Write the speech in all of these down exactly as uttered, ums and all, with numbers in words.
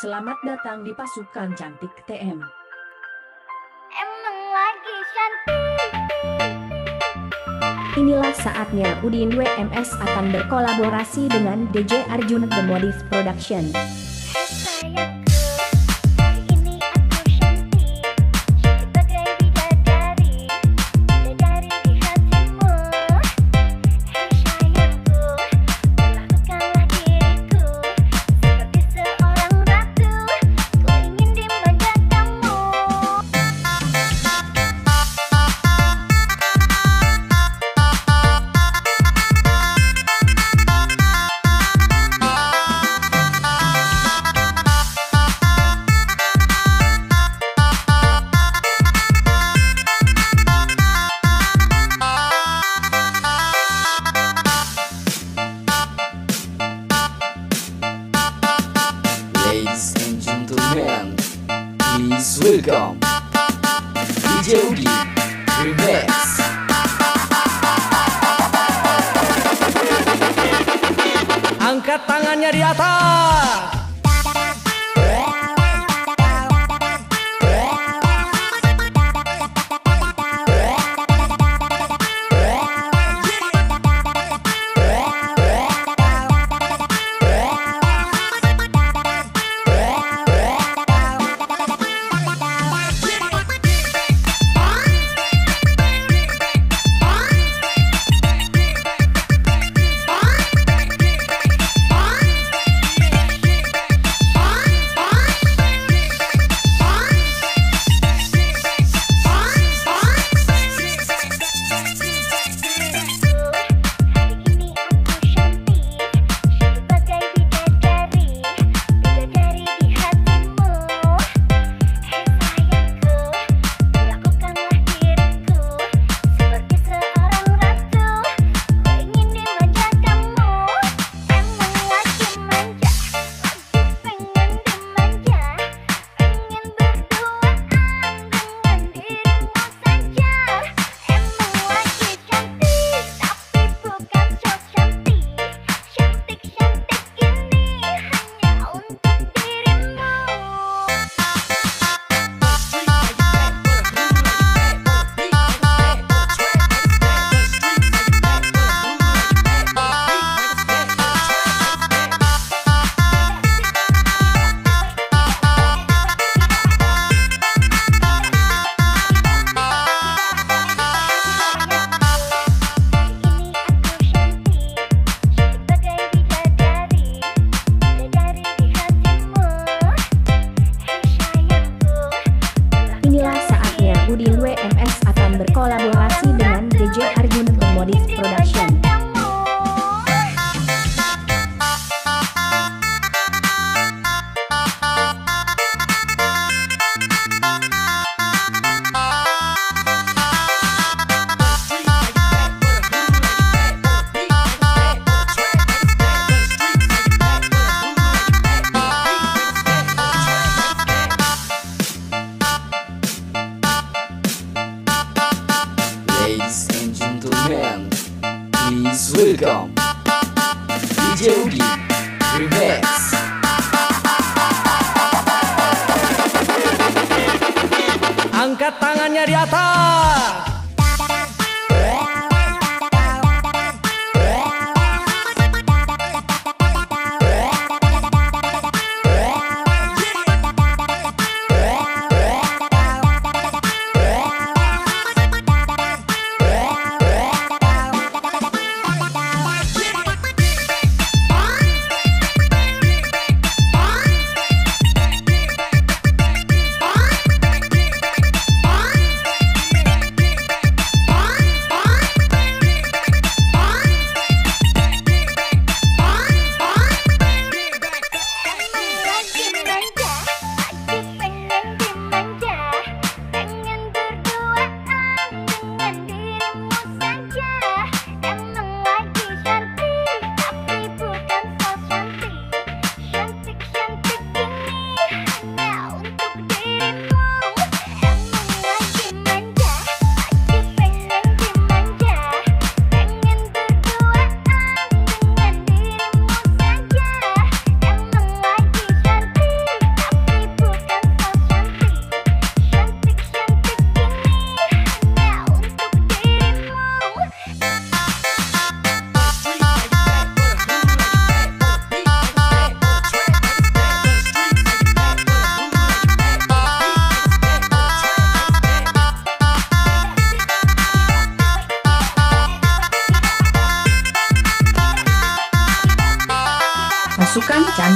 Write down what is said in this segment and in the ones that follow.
Selamat datang di pasukan cantik T M. Emang lagi cantik. Inilah saatnya Udin W M S akan berkolaborasi dengan D J Arjun The Modif Production. Ladies and gentlemen, please welcome D J Udin Remix. Angkat tangannya di atas. Udin W M S akan berkolaborasi dengan D J Arjun The Modif Production. Ladies and gentlemen, please welcome D J Udin Remix. Angkat tangannya di atas.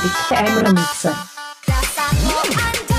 cantik T M Remixer. Dasar lo anjay.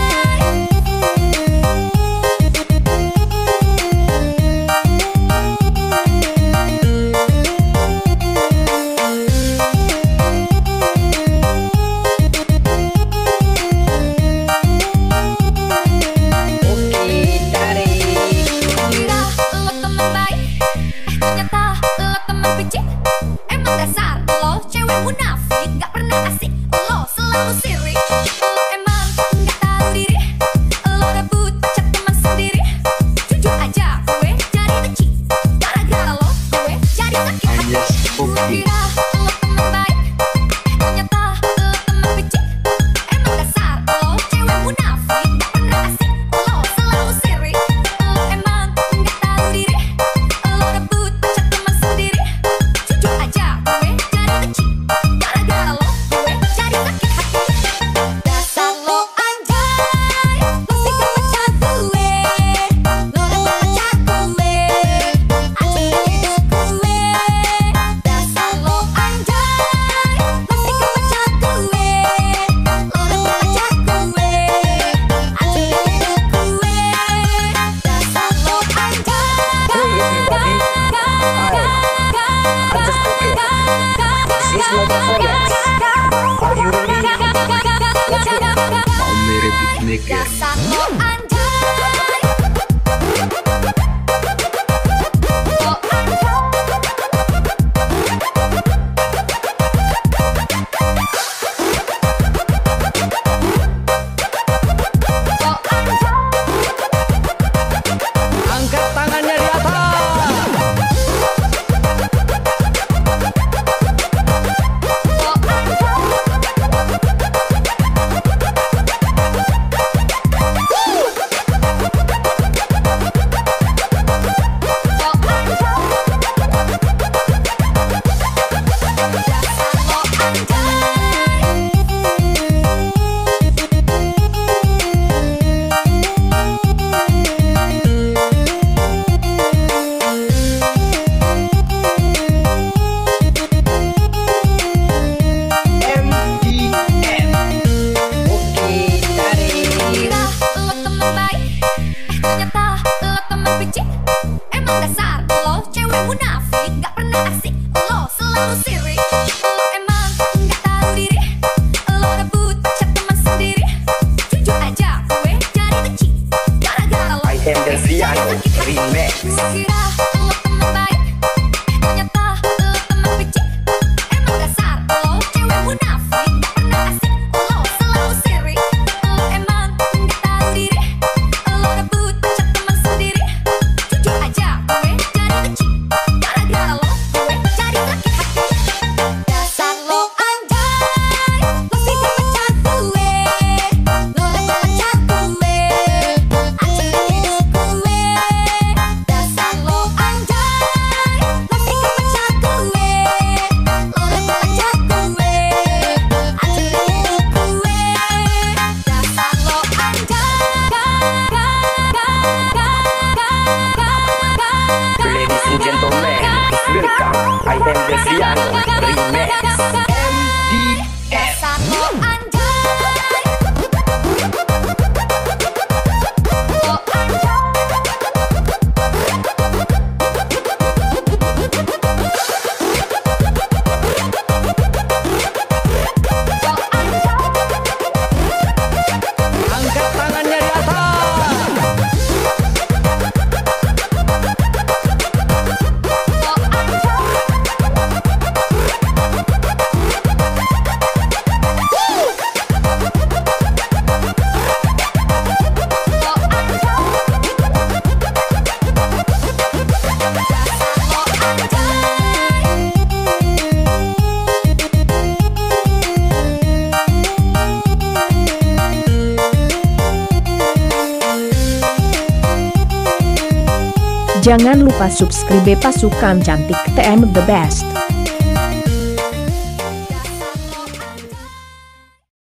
Munafik, gak pernah asik, lo selalu sirik. Lo emang gak tahu diri, lo rebut pacar teman sendiri. Jujur aja gue jadi benci, gara-gara lo gue jadi sakit hati. Gue kira lo teman baik, eh ternyata lo teman benci. Emang dasar lo cewek munafik, gak pernah asik, lo selalu sirik. Lo emang gak tahu diri, lo rebut pacar teman sendiri. Jujur aja gue jadi benci, gara-gara lo gue jadi sakit hati. Dasar lo anjay, pasti gak pacar gue. Lo rebut pacar gue, hancur hidup gue. Dasar lo anjay, pasti gak pacar gue. Lo rebut pacar gue, hancur hidup gue. Dasar lo anjay. Hey everybody, hi, I'm just okay. This is my performance. Are you ready? Let's go. Mau mirip piknik ya? Dasar lo anjay. Lo Angkat tangannya di atas. kira lo temen baik, eh ternyata lo temen benci. Emang dasar lo cewek munafik, gak pernah asik, lo selalu sirik. Lo emang gak tahu diri, lo rebut pacar teman sendiri. Jujur aja gue jadi benci, gara-gara lo I am the Ziano Remix. Gue kira lo temen baik, eh ternyata lo temen benci. Emang dasar lo cewek munafik, gak pernah asik, lo selalu sirik. Lo emang gak tahu diri, lo rebut pacar teman sendiri. Jujur aja gue jadi benci, gara-gara lo gue jadi sakit hati. Dasar lo anjay, pasti gak pacar gue. Lo rebut pacar gue, hancur hidup gue. Dasar lo anjay, pasti gak pacar gue. Lo rebut pacar gue, hancur hidup gue. Dasar lo Ladies and gentlemen, please welcome. I am the Ziano Remix. Dasar lo anjay. Lo Angkat tangannya di atas. Jangan lupa subscribe pasukan cantik T M The Best.